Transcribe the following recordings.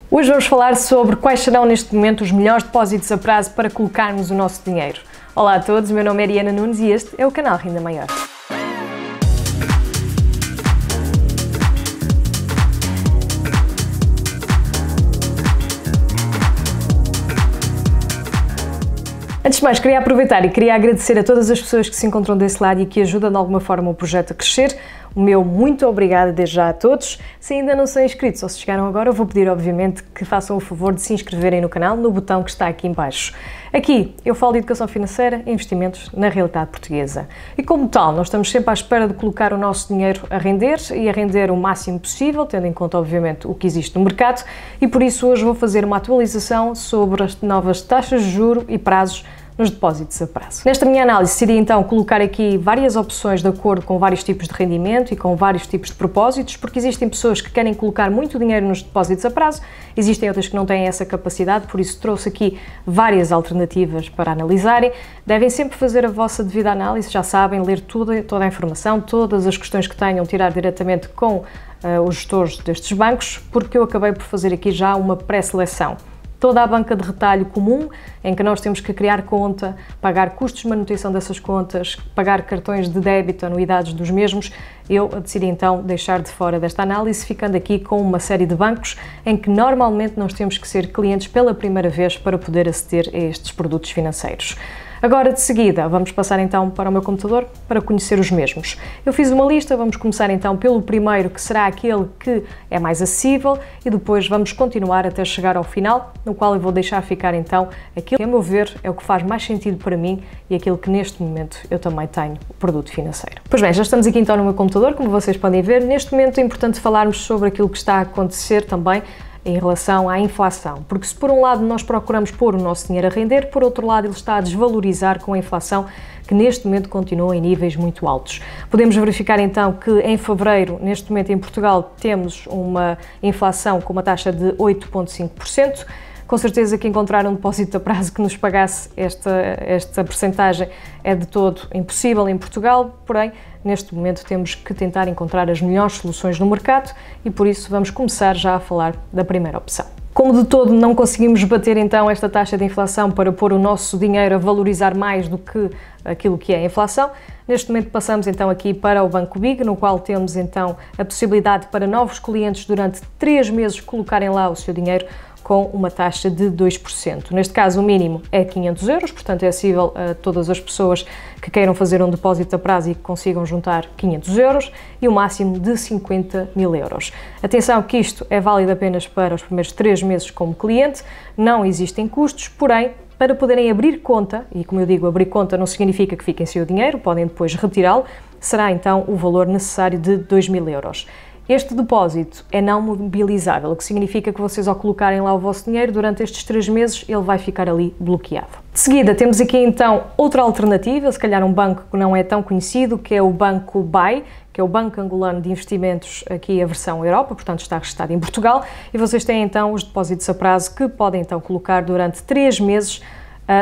Hoje vamos falar sobre quais serão neste momento os melhores depósitos a prazo para colocarmos o nosso dinheiro. Olá a todos, meu nome é Ariana Nunes e este é o canal Renda Maior. Antes de mais, queria aproveitar e queria agradecer a todas as pessoas que se encontram desse lado e que ajudam de alguma forma o projeto a crescer. O meu muito obrigada desde já a todos. Se ainda não são inscritos ou se chegaram agora, eu vou pedir obviamente que façam o favor de se inscreverem no canal no botão que está aqui em baixo. Aqui eu falo de educação financeira e investimentos na realidade portuguesa. E como tal, nós estamos sempre à espera de colocar o nosso dinheiro a render e a render o máximo possível, tendo em conta obviamente o que existe no mercado, e por isso hoje vou fazer uma atualização sobre as novas taxas de juros e prazos nos depósitos a prazo. Nesta minha análise decidi então colocar aqui várias opções de acordo com vários tipos de rendimento e com vários tipos de propósitos, porque existem pessoas que querem colocar muito dinheiro nos depósitos a prazo, existem outras que não têm essa capacidade, por isso trouxe aqui várias alternativas para analisarem. Devem sempre fazer a vossa devida análise, já sabem, ler toda a informação, todas as questões que tenham, tirar diretamente com os gestores destes bancos, porque eu acabei por fazer aqui já uma pré-seleção. Toda a banca de retalho comum, em que nós temos que criar conta, pagar custos de manutenção dessas contas, pagar cartões de débito, anuidades dos mesmos, eu decidi então deixar de fora desta análise, ficando aqui com uma série de bancos em que normalmente nós temos que ser clientes pela primeira vez para poder aceder a estes produtos financeiros. Agora, de seguida, vamos passar então para o meu computador para conhecer os mesmos. Eu fiz uma lista, vamos começar então pelo primeiro, que será aquele que é mais acessível, e depois vamos continuar até chegar ao final, no qual eu vou deixar ficar então aquilo que, a meu ver, é o que faz mais sentido para mim e aquilo que neste momento eu também tenho, o produto financeiro. Pois bem, já estamos aqui então no meu computador, como vocês podem ver. Neste momento é importante falarmos sobre aquilo que está a acontecer também em relação à inflação, porque se por um lado nós procuramos pôr o nosso dinheiro a render, por outro lado ele está a desvalorizar com a inflação que neste momento continua em níveis muito altos. Podemos verificar então que em fevereiro, neste momento em Portugal, temos uma inflação com uma taxa de 8,5%. Com certeza que encontrar um depósito a prazo que nos pagasse esta percentagem é de todo impossível em Portugal, porém, neste momento temos que tentar encontrar as melhores soluções no mercado e por isso vamos começar já a falar da primeira opção. Como de todo não conseguimos bater então esta taxa de inflação para pôr o nosso dinheiro a valorizar mais do que aquilo que é a inflação, neste momento passamos então aqui para o Banco Big, no qual temos então a possibilidade para novos clientes durante 3 meses colocarem lá o seu dinheiro com uma taxa de 2%. Neste caso, o mínimo é 500 euros, portanto é acessível a todas as pessoas que queiram fazer um depósito a prazo e que consigam juntar 500 euros, e o máximo de 50 mil euros. Atenção que isto é válido apenas para os primeiros 3 meses como cliente, não existem custos, porém, para poderem abrir conta, e como eu digo, abrir conta não significa que fiquem sem o dinheiro, podem depois retirá-lo, será então o valor necessário de 2.000 euros. Este depósito é não mobilizável, o que significa que vocês, ao colocarem lá o vosso dinheiro, durante estes 3 meses ele vai ficar ali bloqueado. De seguida, temos aqui então outra alternativa, se calhar um banco que não é tão conhecido, que é o Banco BAI, que é o Banco Angolano de Investimentos, aqui a versão Europa, portanto está registado em Portugal, e vocês têm então os depósitos a prazo que podem então colocar durante 3 meses a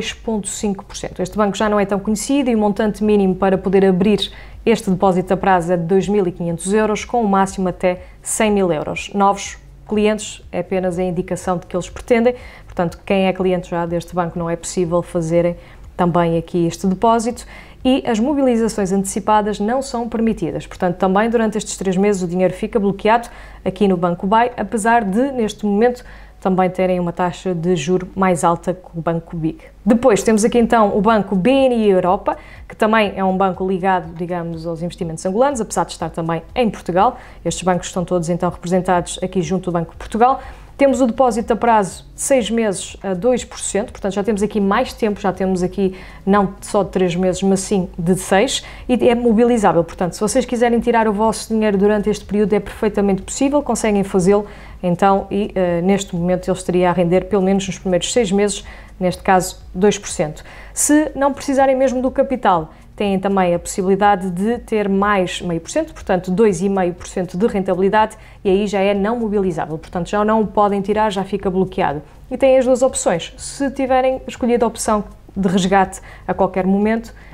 2,5%. Este banco já não é tão conhecido e o montante mínimo para poder abrir este depósito a prazo é de 2.500 euros, com o máximo até 100 mil euros. Novos clientes é apenas a indicação de que eles pretendem, portanto, quem é cliente já deste banco não é possível fazerem também aqui este depósito, e as mobilizações antecipadas não são permitidas. Portanto, também durante estes 3 meses o dinheiro fica bloqueado aqui no Banco BAI, apesar de, neste momento, também terem uma taxa de juro mais alta que o Banco Big. Depois temos aqui então o Banco BNI Europa, que também é um banco ligado, digamos, aos investimentos angolanos, apesar de estar também em Portugal. Estes bancos estão todos então representados aqui junto do Banco de Portugal. Temos o depósito a prazo de 6 meses a 2%, portanto já temos aqui mais tempo, já temos aqui não só de 3 meses, mas sim de 6, e é mobilizável. Portanto, se vocês quiserem tirar o vosso dinheiro durante este período, é perfeitamente possível, conseguem fazê-lo, então, e neste momento ele estaria a render, pelo menos nos primeiros 6 meses, neste caso 2%. Se não precisarem mesmo do capital, têm também a possibilidade de ter mais 0,5%, portanto 2,5% de rentabilidade, e aí já é não mobilizável, portanto já não o podem tirar, já fica bloqueado. E têm as duas opções. Se tiverem escolhido a opção de resgate a qualquer momento,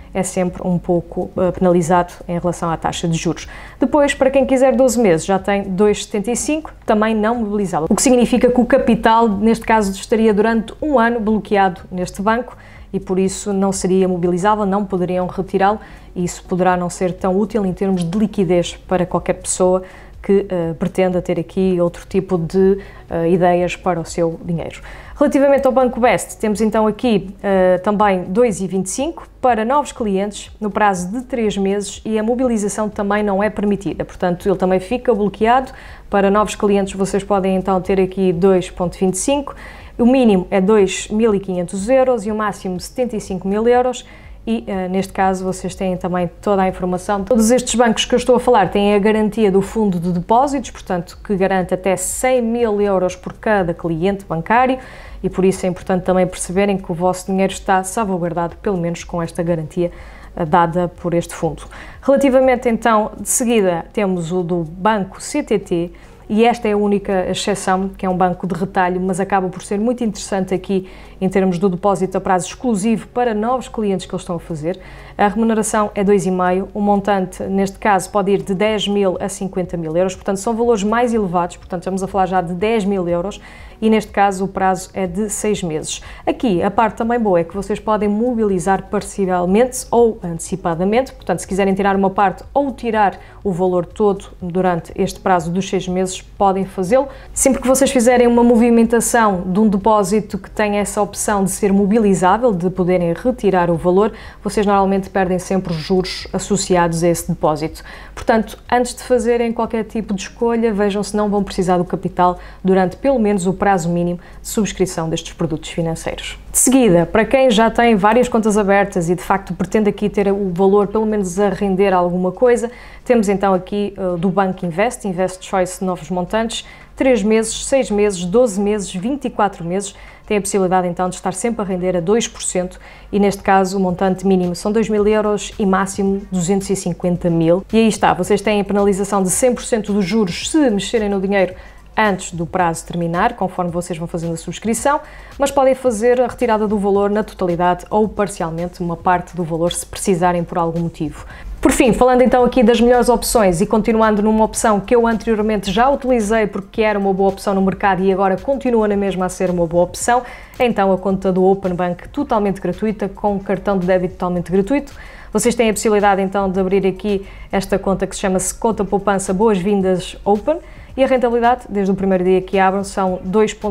é sempre um pouco penalizado em relação à taxa de juros. Depois, para quem quiser 12 meses, já tem 2,75, também não mobilizável, o que significa que o capital, neste caso, estaria durante um ano bloqueado neste banco e por isso não seria mobilizável, não poderiam retirá-lo e isso poderá não ser tão útil em termos de liquidez para qualquer pessoa que pretenda ter aqui outro tipo de ideias para o seu dinheiro. Relativamente ao Banco Best, temos então aqui também 2,25 para novos clientes no prazo de 3 meses e a mobilização também não é permitida, portanto ele também fica bloqueado. Para novos clientes vocês podem então ter aqui 2,25, o mínimo é 2.500 euros e o máximo 75.000 euros. E neste caso vocês têm também toda a informação. Todos estes bancos que eu estou a falar têm a garantia do fundo de depósitos, portanto que garante até 100.000 euros por cada cliente bancário e por isso é importante também perceberem que o vosso dinheiro está salvaguardado pelo menos com esta garantia dada por este fundo. Relativamente então, de seguida temos o do Banco CTT, e esta é a única exceção, que é um banco de retalho, mas acaba por ser muito interessante aqui em termos do depósito a prazo exclusivo para novos clientes que eles estão a fazer. A remuneração é 2,5, o montante, neste caso, pode ir de 10.000 a 50.000 euros, portanto são valores mais elevados, portanto estamos a falar já de 10.000 euros e neste caso o prazo é de 6 meses. Aqui a parte também boa é que vocês podem mobilizar parcialmente ou antecipadamente, portanto se quiserem tirar uma parte ou tirar o valor todo durante este prazo dos 6 meses, podem fazê-lo. Sempre que vocês fizerem uma movimentação de um depósito que tenha essa opção de ser mobilizável, de poderem retirar o valor, vocês normalmente perdem sempre os juros associados a esse depósito. Portanto, antes de fazerem qualquer tipo de escolha, vejam se não vão precisar do capital durante pelo menos o prazo mínimo de subscrição destes produtos financeiros. De seguida, para quem já tem várias contas abertas e de facto pretende aqui ter o valor pelo menos a render alguma coisa, temos então aqui do Banco Invest Choice novos montantes, 3 meses, 6 meses, 12 meses, 24 meses, tem a possibilidade então de estar sempre a render a 2% e neste caso o montante mínimo são 2.000 euros e máximo 250.000. E aí está, vocês têm a penalização de 100% dos juros se mexerem no dinheiro antes do prazo terminar, conforme vocês vão fazendo a subscrição, mas podem fazer a retirada do valor na totalidade ou parcialmente uma parte do valor se precisarem por algum motivo. Por fim, falando então aqui das melhores opções e continuando numa opção que eu anteriormente já utilizei porque era uma boa opção no mercado e agora continua na mesma a ser uma boa opção, é então a conta do Open Bank totalmente gratuita, com cartão de débito totalmente gratuito. Vocês têm a possibilidade então de abrir aqui esta conta que se chama-se Conta Poupança Boas-Vindas Open e a rentabilidade, desde o primeiro dia que abram, são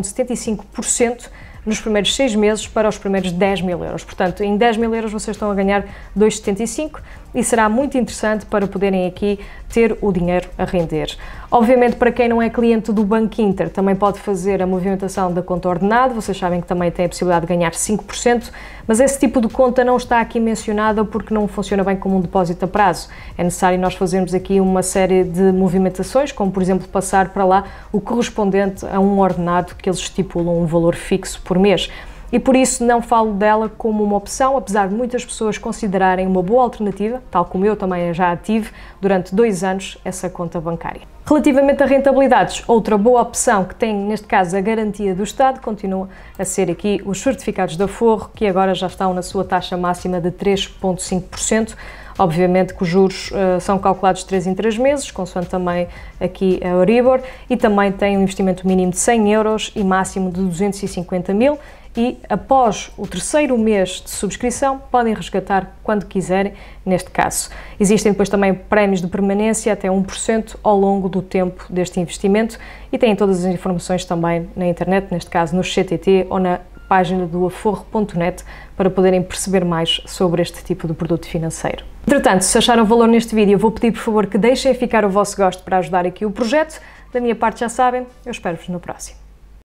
2,75% nos primeiros 6 meses para os primeiros 10.000 euros. Portanto, em 10.000 euros vocês estão a ganhar 2,75 e será muito interessante para poderem aqui ter o dinheiro a render. Obviamente, para quem não é cliente do Banco Inter, também pode fazer a movimentação da conta ordenada, vocês sabem que também tem a possibilidade de ganhar 5%, mas esse tipo de conta não está aqui mencionada porque não funciona bem como um depósito a prazo. É necessário nós fazermos aqui uma série de movimentações, como por exemplo passar para lá o correspondente a um ordenado que eles estipulam um valor fixo por mês. E por isso não falo dela como uma opção, apesar de muitas pessoas considerarem uma boa alternativa, tal como eu também já a tive durante 2 anos, essa conta bancária. Relativamente a rentabilidades, outra boa opção que tem, neste caso, a garantia do Estado, continua a ser aqui os certificados de aforro, que agora já estão na sua taxa máxima de 3,5%. Obviamente que os juros são calculados de 3 em 3 meses, consoante também aqui a Euribor, e também tem um investimento mínimo de 100 euros e máximo de 250.000. E após o 3º mês de subscrição podem resgatar quando quiserem, neste caso. Existem depois também prémios de permanência até 1% ao longo do tempo deste investimento e têm todas as informações também na internet, neste caso no CTT ou na página do aforro.net para poderem perceber mais sobre este tipo de produto financeiro. Entretanto, se acharam valor neste vídeo, eu vou pedir por favor que deixem ficar o vosso gosto para ajudar aqui o projeto. Da minha parte já sabem, eu espero-vos no próximo.